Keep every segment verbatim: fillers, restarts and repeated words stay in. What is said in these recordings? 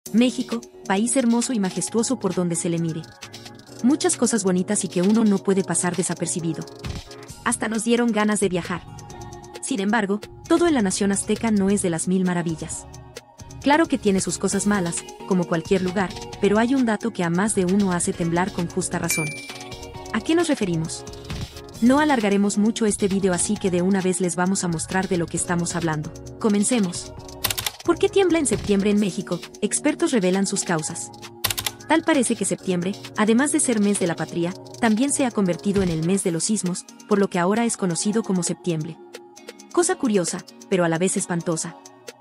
México, país hermoso y majestuoso por donde se le mire. Muchas cosas bonitas y que uno no puede pasar desapercibido. Hasta nos dieron ganas de viajar. Sin embargo, todo en la nación azteca no es de las mil maravillas. Claro que tiene sus cosas malas, como cualquier lugar, pero hay un dato que a más de uno hace temblar con justa razón. ¿A qué nos referimos? No alargaremos mucho este video, así que de una vez les vamos a mostrar de lo que estamos hablando. Comencemos. ¿Por qué tiembla en septiembre en México? Expertos revelan sus causas. Tal parece que septiembre, además de ser mes de la patria, también se ha convertido en el mes de los sismos, por lo que ahora es conocido como septiembre. Cosa curiosa, pero a la vez espantosa.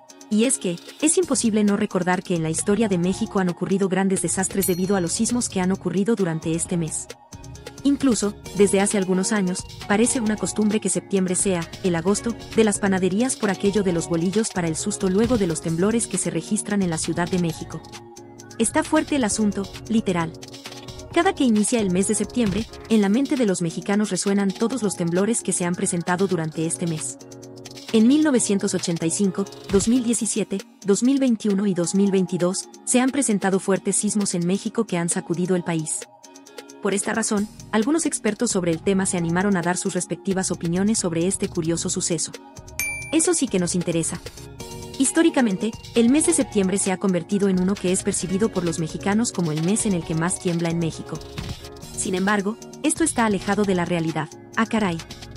Y es que, es imposible no recordar que en la historia de México han ocurrido grandes desastres debido a los sismos que han ocurrido durante este mes. Incluso, desde hace algunos años, parece una costumbre que septiembre sea, el agosto, de las panaderías por aquello de los bolillos para el susto luego de los temblores que se registran en la Ciudad de México. Está fuerte el asunto, literal. Cada que inicia el mes de septiembre, en la mente de los mexicanos resuenan todos los temblores que se han presentado durante este mes. En mil novecientos ochenta y cinco, dos mil diecisiete, dos mil veintiuno y dos mil veintidós, se han presentado fuertes sismos en México que han sacudido el país. Por esta razón, algunos expertos sobre el tema se animaron a dar sus respectivas opiniones sobre este curioso suceso. Eso sí que nos interesa. Históricamente, el mes de septiembre se ha convertido en uno que es percibido por los mexicanos como el mes en el que más tiembla en México. Sin embargo, esto está alejado de la realidad. ¡Ah, caray!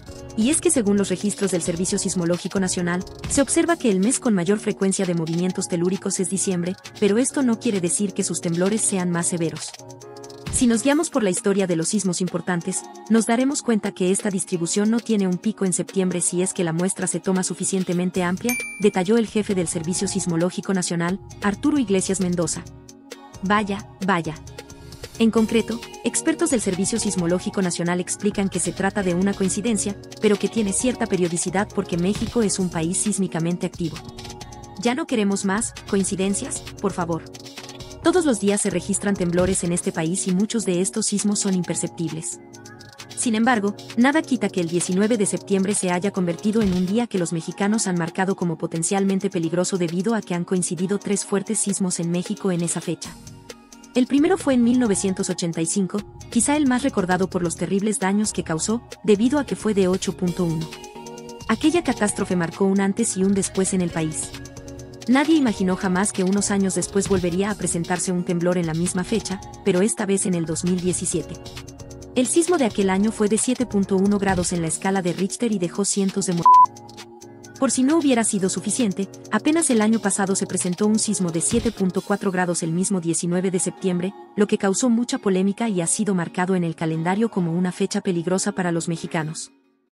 Y es que según los registros del Servicio Sismológico Nacional, se observa que el mes con mayor frecuencia de movimientos telúricos es diciembre, pero esto no quiere decir que sus temblores sean más severos. Si nos guiamos por la historia de los sismos importantes, nos daremos cuenta que esta distribución no tiene un pico en septiembre si es que la muestra se toma suficientemente amplia, detalló el jefe del Servicio Sismológico Nacional, Arturo Iglesias Mendoza. Vaya, vaya. En concreto, expertos del Servicio Sismológico Nacional explican que se trata de una coincidencia, pero que tiene cierta periodicidad porque México es un país sísmicamente activo. ¿Ya no queremos más coincidencias, por favor? Todos los días se registran temblores en este país y muchos de estos sismos son imperceptibles. Sin embargo, nada quita que el diecinueve de septiembre se haya convertido en un día que los mexicanos han marcado como potencialmente peligroso debido a que han coincidido tres fuertes sismos en México en esa fecha. El primero fue en mil novecientos ochenta y cinco, quizá el más recordado por los terribles daños que causó, debido a que fue de ocho punto uno. Aquella catástrofe marcó un antes y un después en el país. Nadie imaginó jamás que unos años después volvería a presentarse un temblor en la misma fecha, pero esta vez en el dos mil diecisiete. El sismo de aquel año fue de siete punto uno grados en la escala de Richter y dejó cientos de muertos. Por si no hubiera sido suficiente, apenas el año pasado se presentó un sismo de siete punto cuatro grados el mismo diecinueve de septiembre, lo que causó mucha polémica y ha sido marcado en el calendario como una fecha peligrosa para los mexicanos.